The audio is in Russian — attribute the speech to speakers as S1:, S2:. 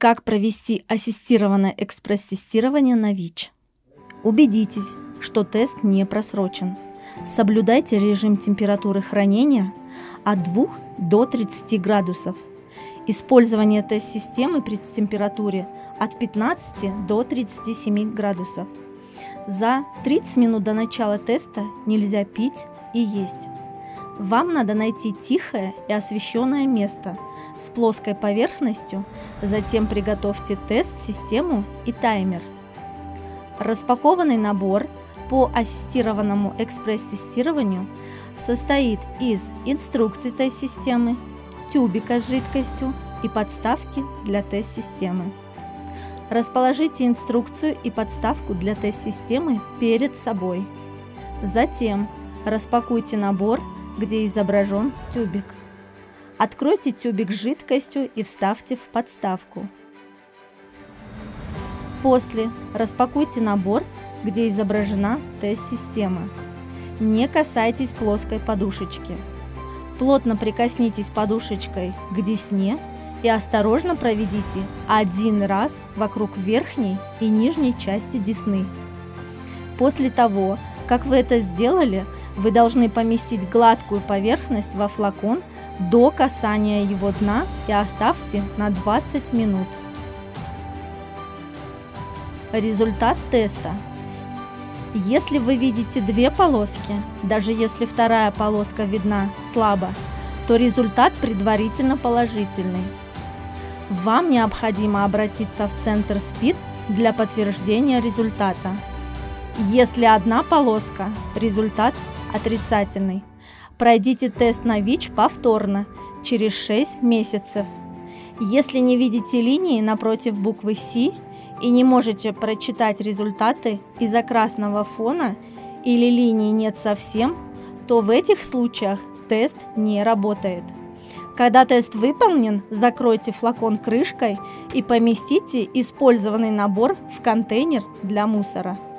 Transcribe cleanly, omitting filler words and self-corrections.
S1: Как провести ассистированное экспресс-тестирование на ВИЧ? Убедитесь, что тест не просрочен. Соблюдайте режим температуры хранения от 2 до 30 градусов. Использование тест-системы при температуре от 15 до 37 градусов. За 30 минут до начала теста нельзя пить и есть. Вам надо найти тихое и освещенное место с плоской поверхностью, затем приготовьте тест-систему и таймер. Распакованный набор по ассистированному экспресс-тестированию состоит из инструкции тест-системы, тюбика с жидкостью и подставки для тест-системы. Расположите инструкцию и подставку для тест-системы перед собой. Затем распакуйте набор, где изображен тюбик. Откройте тюбик с жидкостью и вставьте в подставку. После распакуйте набор, где изображена тест-система. Не касайтесь плоской подушечки. Плотно прикоснитесь подушечкой к десне и осторожно проведите один раз вокруг верхней и нижней части десны. После того, как вы это сделали, вы должны поместить гладкую поверхность во флакон до касания его дна и оставьте на 20 минут. Результат теста. Если вы видите две полоски, даже если вторая полоска видна слабо, то результат предварительно положительный. Вам необходимо обратиться в центр СПИД для подтверждения результата. Если одна полоска, результат отрицательный. Пройдите тест на ВИЧ повторно через 6 месяцев. Если не видите линии напротив буквы С и не можете прочитать результаты из-за красного фона или линии нет совсем, то в этих случаях тест не работает. Когда тест выполнен, закройте флакон крышкой и поместите использованный набор в контейнер для мусора.